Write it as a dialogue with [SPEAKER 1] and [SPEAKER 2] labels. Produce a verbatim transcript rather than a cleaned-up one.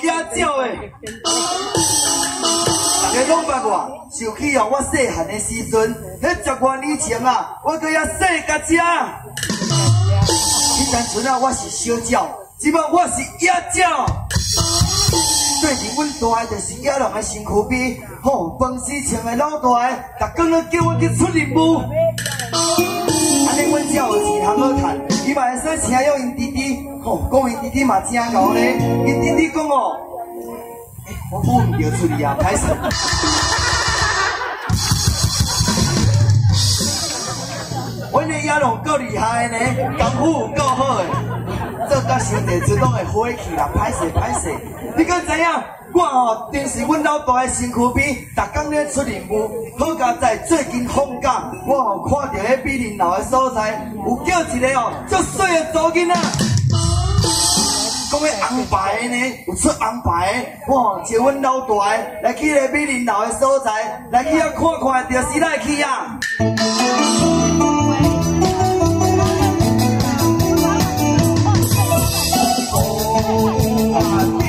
[SPEAKER 1] 野鸟的。大家拢捌我，想起哦，我细汉的时阵，迄十多年前啊，我搁遐细甲只。以前阵啊，我是小鸟，即摆我是野鸟。最近阮大个就是野人的身躯边，吼，饭时穿的老大个，逐工咧叫我去出任务。安尼阮才有钱通好趁，伊嘛会使请邀因弟弟，吼，讲因弟弟嘛真牛咧，因弟弟讲哦，欸、我母唔着出去啊，歹势。阮的野龙够厉害呢，功夫够好诶，做甲兄弟阵拢会火气啦，歹势歹势。你敢知影？我吼，定是阮老大的身躯边，逐工咧出任务。好佳在最近放假，我吼看到迄比林老的所在，有叫一个哦，足水的查囡仔。讲迄红白的呢，有出红白的，我吼招阮老大的来去个比林老的所在，来去遐看看，就是来去啊。Oh